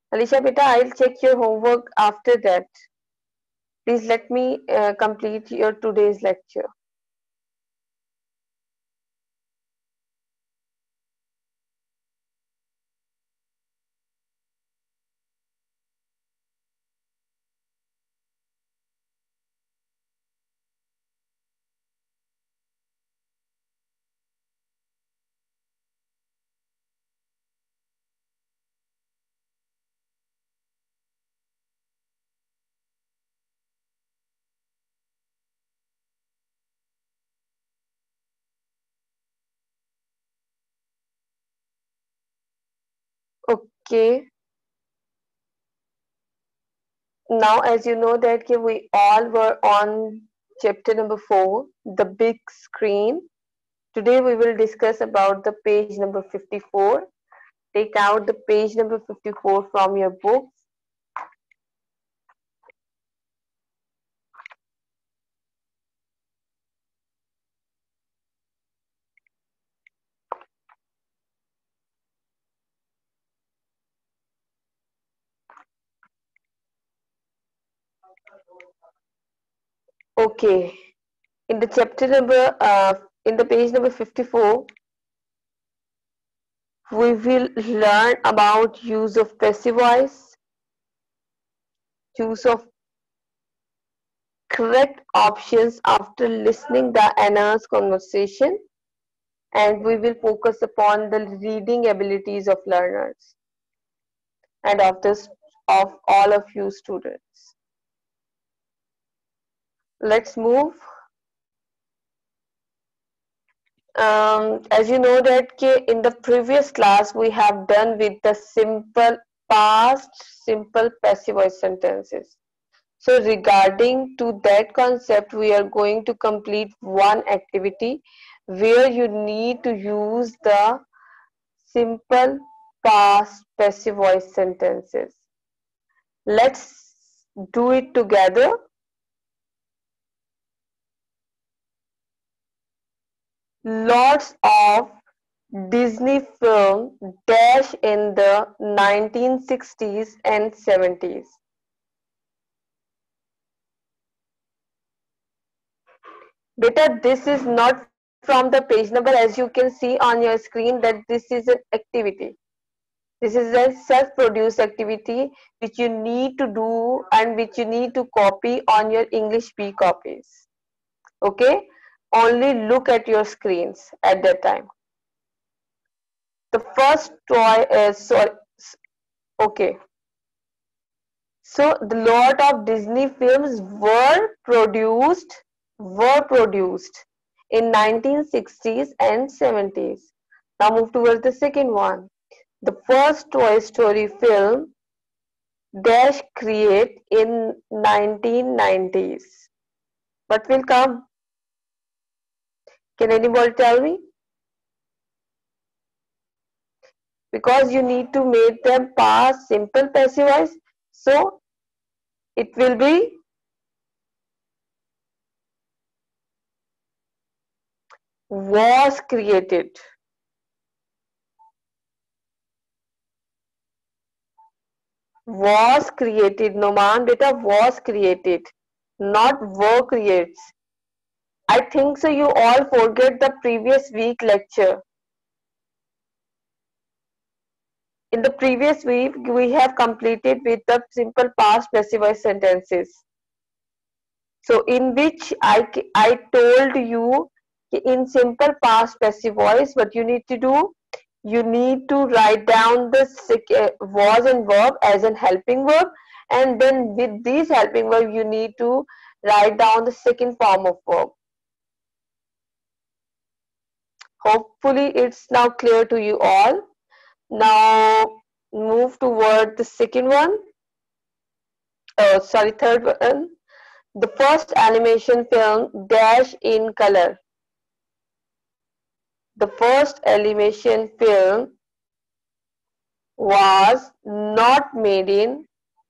Alisha beta, I'll check your homework after that. Please let me complete your today's lecture. Okay. Now, as you know that we all were on chapter number 4, the big screen. Today we will discuss about the page number 54. Take out the page number 54 from your book. Okay. In the chapter number, in the page number 54, we will learn about use of passive voice, use of correct options after listening the Anna's conversation, and we will focus upon the reading abilities of learners and of all of you students. Let's move. As you know that in the previous class we have done with the simple past, simple passive voice sentences. So regarding to that concept, we are going to complete one activity where you need to use the simple past passive voice sentences. Let's do it together. Lots of Disney film dash in the 1960s and 70s. Beta, this is not from the page number, as you can see on your screen that this is an activity. This is a self-produced activity which you need to do and which you need to copy on your English B copies. Okay? Only look at your screens at that time. The first toy is okay. So the lot of Disney films were produced in 1960s and 70s. Now move towards the second one. The first Toy Story film dash create in 1990s. What will come? Can anybody tell me? Because you need to make them past simple passive voice. So it will be was created. Was created. Noman beta was created. Not were creates. I think so you all forget the previous week lecture. In the previous week, we have completed with the simple past passive voice sentences. So, in which I told you in simple past passive voice, what you need to do, you need to write down the was and verb as an helping verb, and then with these helping verb, you need to write down the second form of verb. Hopefully, it's now clear to you all. Now, move toward the second one. Sorry, third one. The first animation film dash in color. The first animation film was not made in,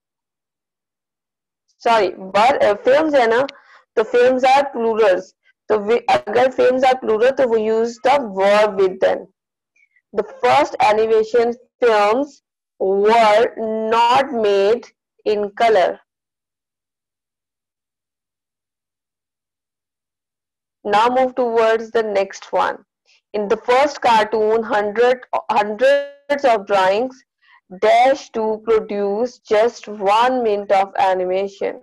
sorry, but films है ना, तो films are plurals. तो अगर films are plural तो we use the verb with them. The first animation films were not made in color. Now move towards the next one. In the first cartoon, hundreds of drawings dash to produce just 1 minute of animation.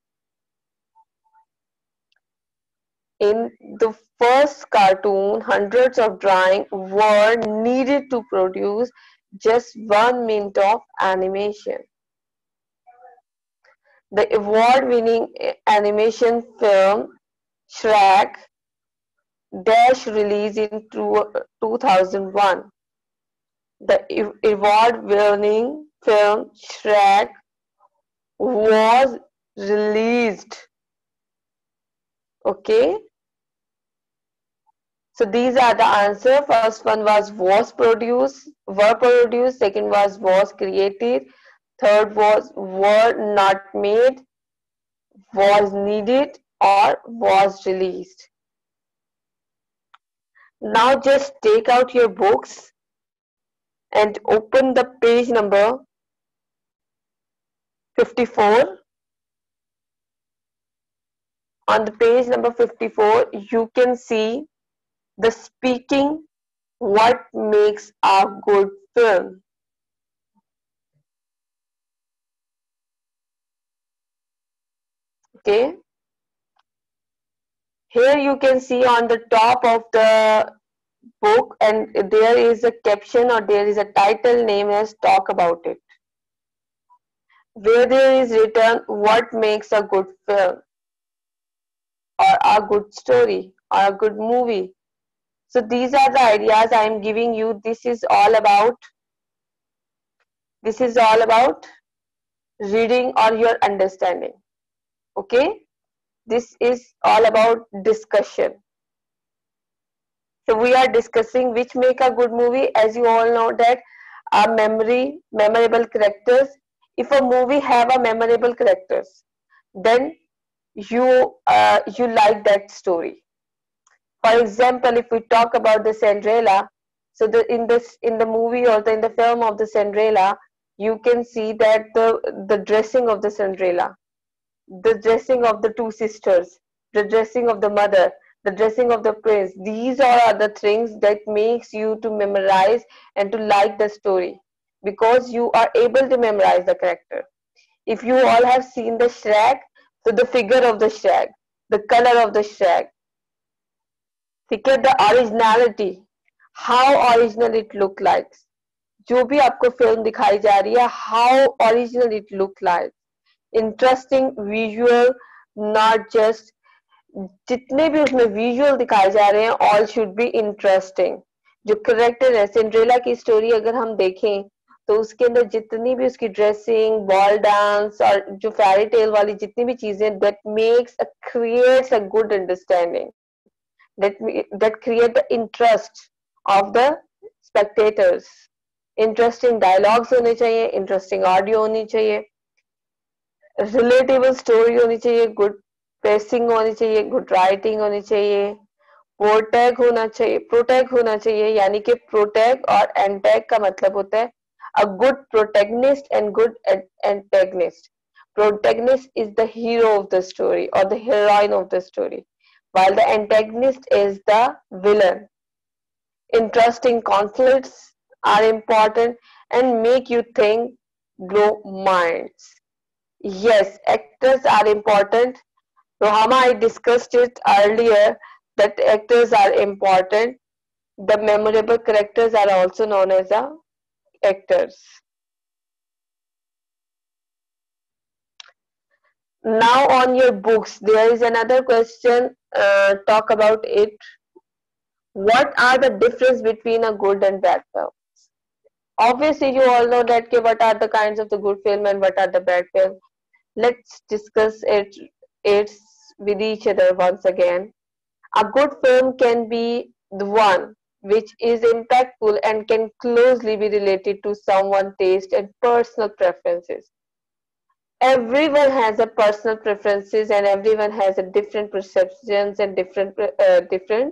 In the first cartoon, hundreds of drawings were needed to produce just 1 minute of animation. The award-winning animation film Shrek Dash released in 2001. The award-winning film Shrek was released. Okay, so these are the answer. First one was produced, were produced. Second was created. Third were not made, was needed, or was released. Now just take out your books and open the page number 54. On the page number 54, you can see the speaking what makes a good film. Okay. Here you can see on the top of the book, and there is a caption or there is a title name as Talk About It, where there is written what makes a good film or a good story or a good movie. So these are the ideas I am giving you. This is all about reading or your understanding. Okay, this is all about discussion. So we are discussing which make a good movie. As you all know that memorable characters. If a movie have a memorable characters, then you like that story. For example, if we talk about the Cinderella, so in the movie or in the film of the Cinderella, you can see that the dressing of the Cinderella, the dressing of the two sisters, the dressing of the mother, the dressing of the prince, these are the things that makes you to memorize and to like the story, because you are able to memorize the character. If you all have seen the Shrek, so the figure of the Shrek, the color of the Shrek, ठीक है, the originality, how original it look like, जो भी आपको film दिखाई जा रही है, how original it look like, interesting visual, not just जितने भी उसमें विजुअल दिखाए जा रहे हैं, ऑल शुड बी इंटरेस्टिंग. जो करेक्टर है सिंड्रेला की स्टोरी अगर हम देखें तो उसके अंदर जितनी भी उसकी ड्रेसिंग, बॉल डांस और जो फेरी टेल वाली जितनी भी चीजें, that makes creates a good understanding, that create the interest of the spectators. Interesting dialogues होने चाहिए, इंटरेस्टिंग ऑडियो होनी चाहिए, रिलेटेबल स्टोरी होनी चाहिए, गुड पेसिंग होनी चाहिए, गुड राइटिंग होनी चाहिए, प्रोटैग होना चाहिए, यानी कि प्रोटैग और एंटैग का मतलब होता है a good protagonist and good antagonist. Protagonist is the hero of the story or the heroine of the story, while the antagonist is the villain. Interesting conflicts are important and make you think, grow minds. Yes, actors are important. Rohama, I discussed it earlier that actors are important. The memorable characters are also known as the actors. Now on your books, there is another question. Talk about it. What are the difference between a good and bad film? Obviously, you all know that what are the kinds of the good film and what are the bad film. Let's discuss it with each other once again. A good film can be the one which is impactful and can closely be related to someone's taste and personal preferences. Everyone has a personal preferences and everyone has a different perceptions and different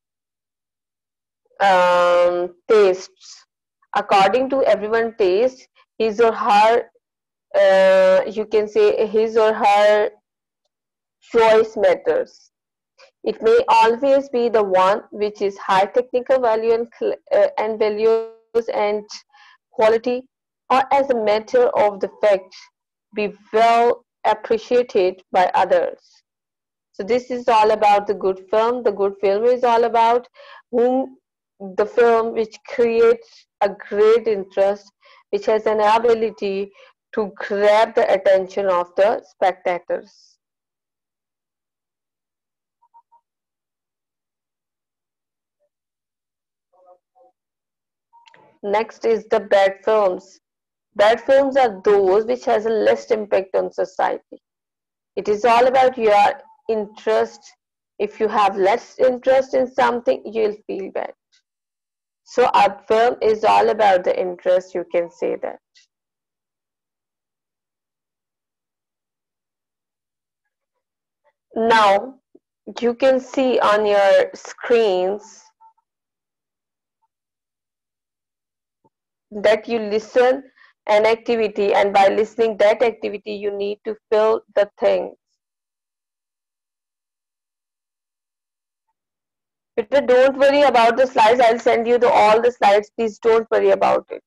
tastes. According to everyone's taste, his or her, you can say his or her choice matters. It may always be the one which is high technical value and values and quality, or as a matter of the fact, be well appreciated by others. So this is all about the good film. The good film is all about whom the film which creates a great interest, which has an ability to grab the attention of the spectators. Next is the bad films. Bad films are those which has a less impact on society. It is all about your interest. If you have less interest in something, you'll feel bad. So a film is all about the interest, you can say that. Now, you can see on your screens that you listen an activity, and by listening that activity you need to fill the things. But don't worry about the slides. I'll send you all the slides. Please don't worry about it.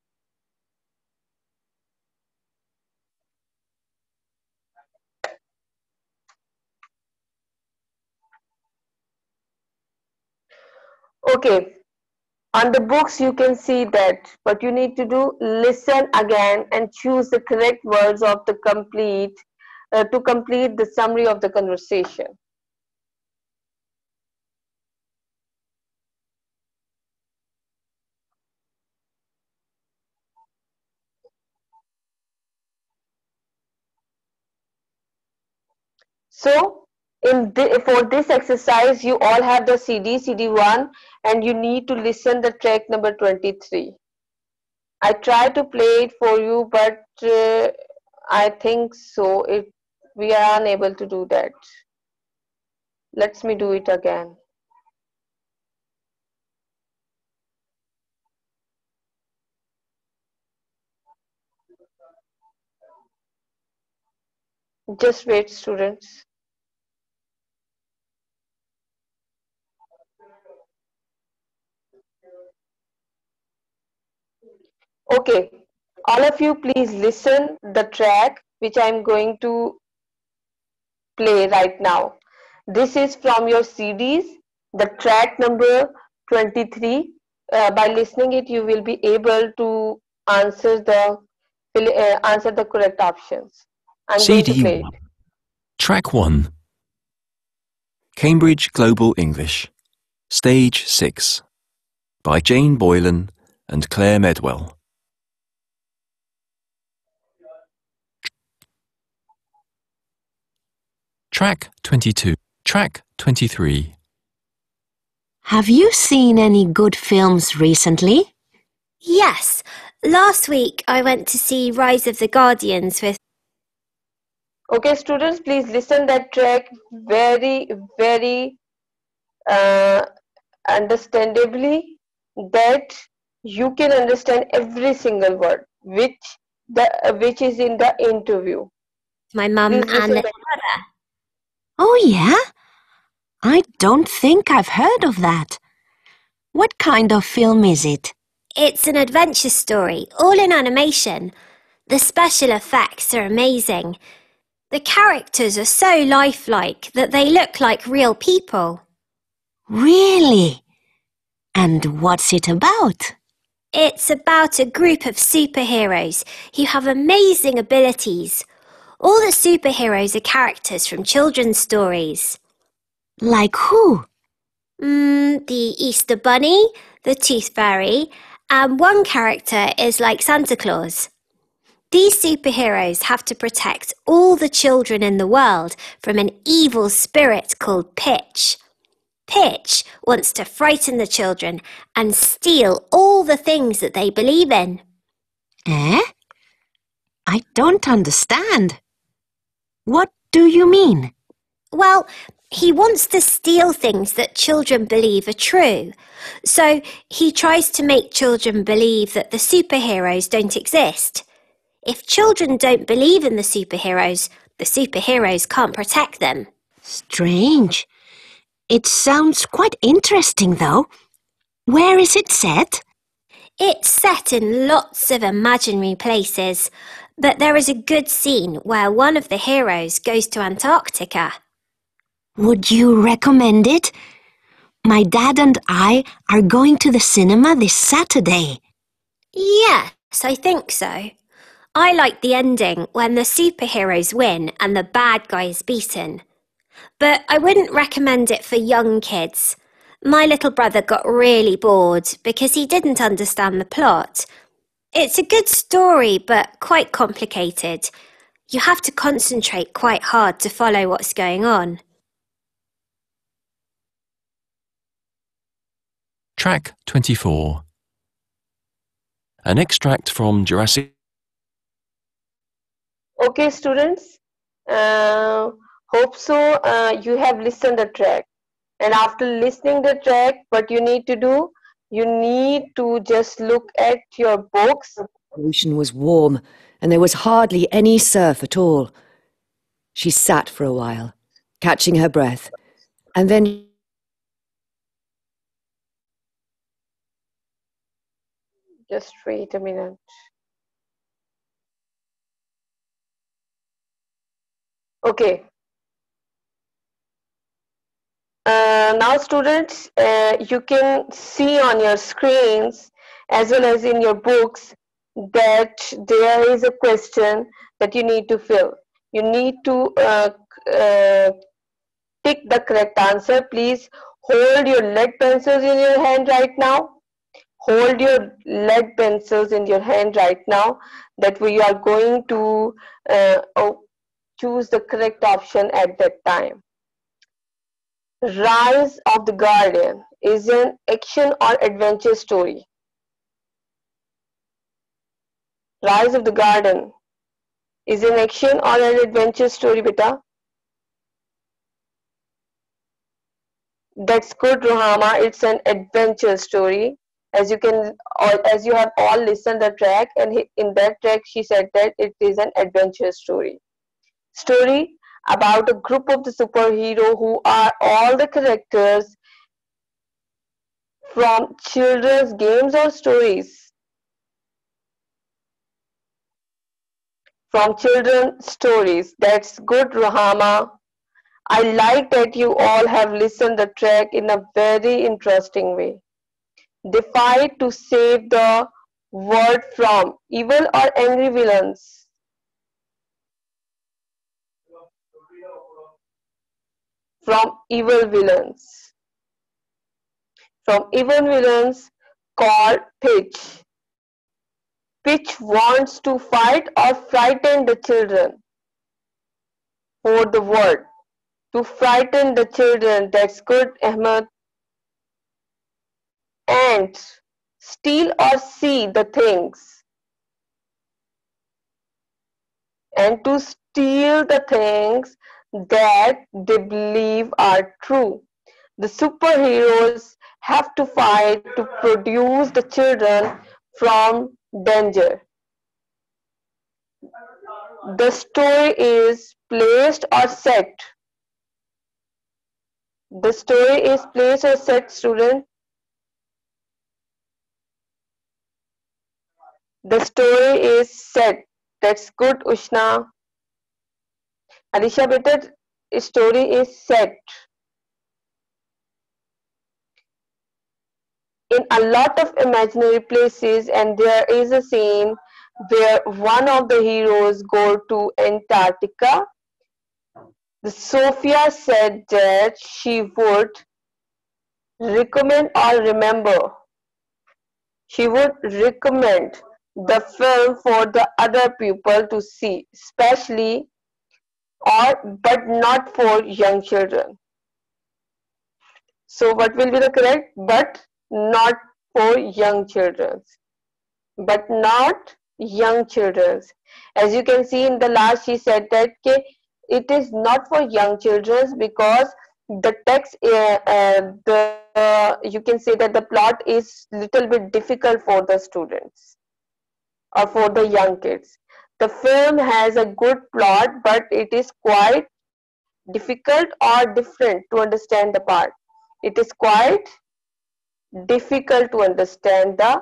Okay. On the books, you can see that. What you need to do, listen again and choose the correct words of the to complete the summary of the conversation. So, for this exercise, you all have the CD1, and you need to listen the track number 23. I try to play it for you, but I think so. We are unable to do that. Let me do it again. Just wait, students. Okay, all of you please listen the track which I am going to play right now. This is from your CDs, the track number 23. By listening it, you will be able to answer the correct options. I'm going to CD play it. Track 1. Cambridge Global English, Stage 6, by Jane Boylan and Claire Medwell. Track 22. Track 23. Have you seen any good films recently? Yes. Last week I went to see Rise of the Guardians with... Okay, students, please listen that track very, very understandably, that you can understand every single word which is in the interview. my mum Please and listen little that. brother. Oh, yeah? I don't think I've heard of that. What kind of film is it? It's an adventure story, all in animation. The special effects are amazing. The characters are so lifelike that they look like real people. Really? And what's it about? It's about a group of superheroes who have amazing abilities. All the superheroes are characters from children's stories. Like who? The Easter Bunny, the Tooth Fairy, and one character is like Santa Claus. These superheroes have to protect all the children in the world from an evil spirit called Pitch. Pitch wants to frighten the children and steal all the things that they believe in. Eh? I don't understand. What do you mean? Well, He wants to steal things that children believe are true. So he tries to make children believe that the superheroes don't exist. If children don't believe in the superheroes can't protect them. Strange. It sounds quite interesting, though. Where is it set? It's set in lots of imaginary places, but there is a good scene where one of the heroes goes to Antarctica. Would you recommend it? My dad and I are going to the cinema this Saturday. Yes, I think so. I like the ending when the superheroes win and the bad guy is beaten. But I wouldn't recommend it for young kids. My little brother got really bored because he didn't understand the plot. It's a good story, but quite complicated. You have to concentrate quite hard to follow what's going on. Track 24. An extract from Jurassic. Okay, students. Hope so you have listened the track. And after listening the track, what you need to do, you need to just look at your books. The ocean was warm, and there was hardly any surf at all. She sat for a while, catching her breath, and then Just wait a minute. Okay. Now students, you can see on your screens as well as in your books that there is a question that you need to fill. You need to pick the correct answer. Please hold your lead pencils in your hand right now. Hold your lead pencils in your hand right now, that we are going to choose the correct option at that time. Rise of the Guardian is an action or adventure story. Rise of the Guardian is an action or an adventure story, beta. That's good, Rohama. It's an adventure story. As you have all listened the track, and in that track she said that it is an adventure story. Story about a group of the superhero who are all the characters from children's games or stories. From children's stories. That's good, Rohama. I like that you all have listened the track in a very interesting way. They fight to save the world from evil or angry villains. From evil villains. From evil villains called Pitch. Pitch wants to fight or frighten the children for the world. To frighten the children, that's good, Ahmed. And steal or see the things. And to steal the things that they believe are true. The superheroes have to fight to produce the children from danger. The story is placed or set. The story is placed or set, student. The story is set. That's good, Ushna. Alisha, beta, story is set. In a lot of imaginary places, and there is a scene where one of the heroes go to Antarctica. The Sophia said that she would recommend or remember. She would recommend the film for the other people to see, especially but not for young children. So what will be the correct? But not for young children. But not young children. As you can see in the last, she said that it is not for young children because the text, you can say that the plot is little bit difficult for the students or for the young kids. The film has a good plot, but it is quite difficult or different to understand the part. It is quite difficult to understand the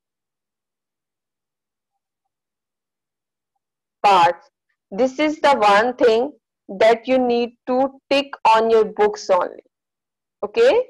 parts. This is the one thing that you need to tick on your books only. Okay.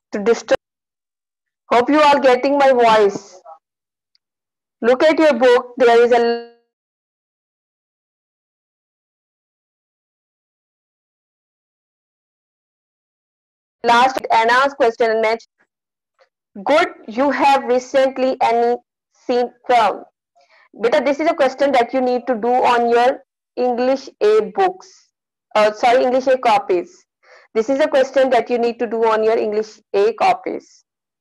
to disturb. Hope you are getting my voice. Look at your book. There is a last Anna's question match. Good, you have recently any seen film? Beta, this is a question that you need to do on your English A books. English A copies. This is a question that you need to do on your English A copies.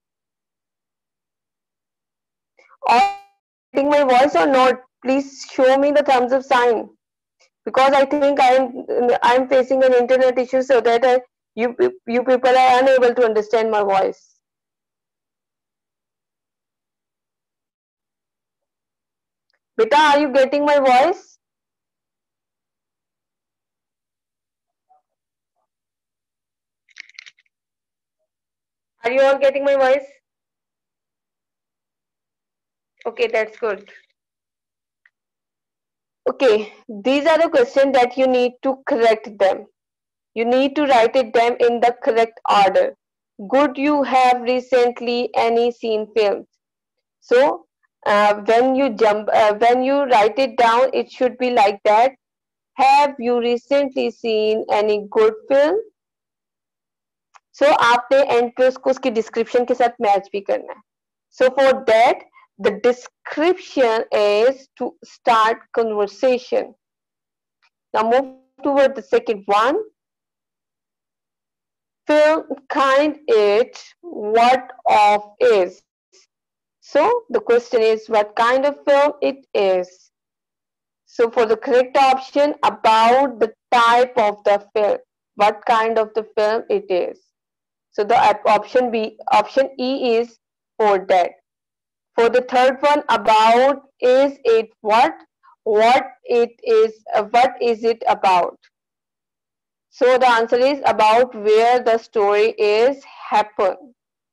Are you getting my voice or not? Please show me the thumbs up sign, because I think I'm facing an internet issue, so that you people are unable to understand my voice. Beta, are you getting my voice? Are you all getting my voice? Okay, that's good. Okay, these are the questions that you need to correct them. You need to write it them in the correct order. Good, you have recently any seen films. So when you write it down, it should be like that. Have you recently seen any good film? So आपने end पे उसको उसकी description के साथ match भी करना है. So for that, the description is to start conversation. Now move toward the second one. Film kind it, what of is. So the question is what kind of film it is. So for the correct option, about the type of the film, what kind of the film it is. So the option E is for that. For the third one, about is it what? What is it about? So the answer is about where the story is happen.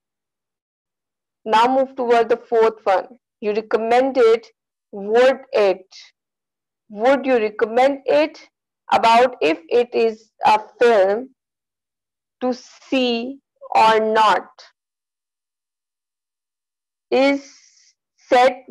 Now move toward the fourth one. You recommend it, would it? Would you recommend it? About if it is a film to see or not. Is set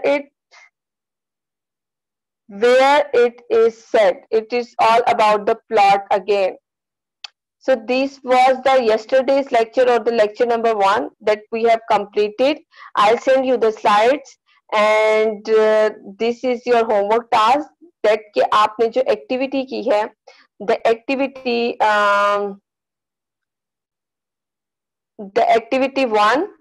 where it is set. It is all about the plot again. So this was the yesterday's lecture, or the lecture number 1 that we have completed. I'll send you the slides, and this is your homework task, that कि आपने जो activity की है, the activity 1